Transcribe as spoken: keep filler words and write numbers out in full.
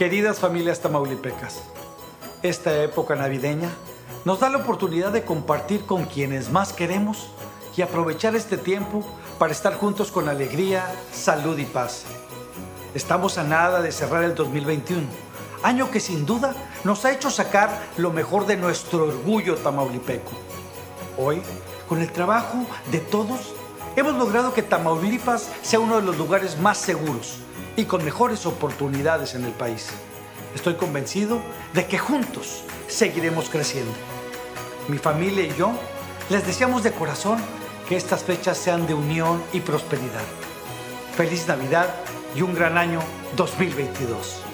Queridas familias tamaulipecas, esta época navideña nos da la oportunidad de compartir con quienes más queremos y aprovechar este tiempo para estar juntos con alegría, salud y paz. Estamos a nada de cerrar el dos mil veintiuno, año que sin duda nos ha hecho sacar lo mejor de nuestro orgullo tamaulipeco. Hoy, con el trabajo de todos, hemos logrado que Tamaulipas sea uno de los lugares más seguros y con mejores oportunidades en el país. Estoy convencido de que juntos seguiremos creciendo. Mi familia y yo les deseamos de corazón que estas fechas sean de unión y prosperidad. Feliz Navidad y un gran año dos mil veintidós.